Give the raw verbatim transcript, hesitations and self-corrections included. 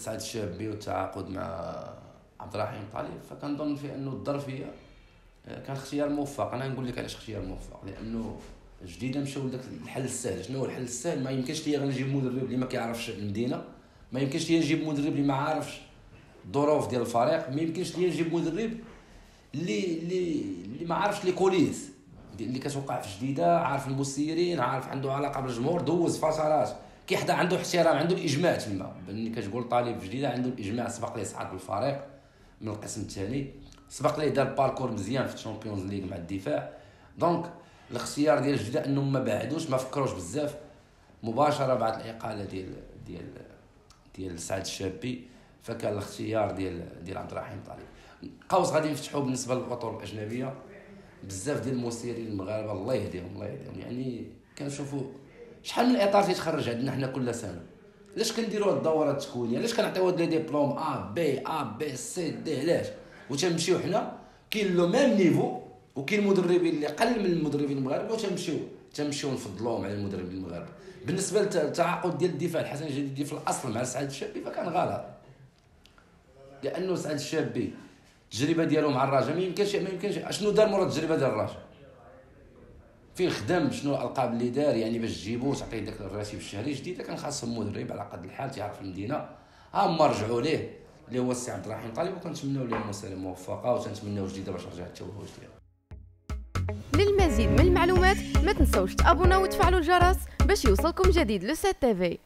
سعد الشابي والتعاقد مع عبد الرحيم طالب، فكنظن في انه الظرفيه كان اختيار موفق. انا نقول لك علاش اختيار موفق، لانه جديده مشاو لذاك الحل السهل. شنو هو الحل السهل؟ ما يمكنش ليا غنجيب مدرب اللي ما كيعرفش المدينه، ما يمكنش ليا نجيب مدرب اللي ما عارفش الظروف ديال الفريق، ما يمكنش ليا نجيب مدرب اللي اللي اللي ما عارفش لي كوليس اللي كتوقع في جديده، عارف المسيرين، عارف عنده علاقه بالجمهور، دوز فترات كيحضر، عنده احترام، عنده الاجماع تما. ملي كتقول طالب في جديده عنده الاجماع، سبق ليه صعد بالفريق من القسم الثاني، سبق ليه دار باركور مزيان في الشامبيونز ليغ مع الدفاع. دونك الاختيار ديال جديده انهم ما بعدوش، ما فكروش بزاف، مباشره بعد الاقاله ديال ديال ديال سعد الشابي، فكان الاختيار ديال ديال عبد الرحيم طالب. قوس غادي نفتحوا بالنسبه للاطر الاجنبيه، بزاف ديال المسيرين المغاربه الله يهديهم الله يهديهم. يعني كنشوفوا شحال من اطار تيتخرج عندنا حنا كل سنه، علاش كنديروا هاد الدورات التكوينيه؟ علاش كنعطيو هاد لي ديبلوم ا بي ا بي سي دي؟ علاش؟ وتنمشيو حنا كاين لو ميم نيفو، وكاين مدربين اللي قل من المدربين المغاربه، وتنمشيو تنمشيو نفضلوهم على المدربين المغاربه. بالنسبه للتعاقد ديال الدفاع الحسن الجديدي في الاصل مع سعد الشابي فكان غلط، لانه سعد الشابي التجربه ديالو مع الرجاء ما يمكنش ما يمكنش شنو دار مورا التجربه ديال الرجاء؟ فين خدم؟ شنو الالقاب اللي دار؟ يعني باش تجيبو تعطيه داك الراتب الشهري جديد كان خاصهم مدرب على قد الحال تيعرف المدينه. ها هما رجعوا ليه اللي هو السي عبد الرحيم طالب، وكنتمناو ليه المسيره موفقه، وتنتمناو جديده باش رجع التوهج ديالو. للمزيد من المعلومات ما تنسوش تابوناو وتفعلوا الجرس باش يوصلكم جديد لو سات تي في.